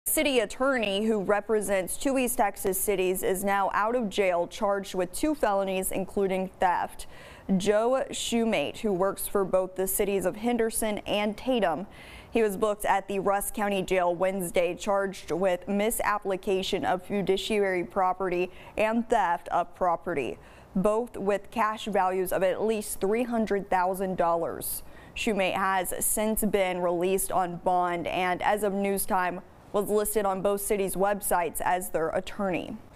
City attorney who represents two East Texas cities is now out of jail, charged with 2 felonies, including theft. Edward Shumate, who works for both the cities of Henderson and Tatum, he was booked at the Rusk County Jail Wednesday, charged with misapplication of fiduciary property and theft of property, both with cash values of at least $300,000. Shumate has since been released on bond and, as of news time, was listed on both cities' websites as their attorney.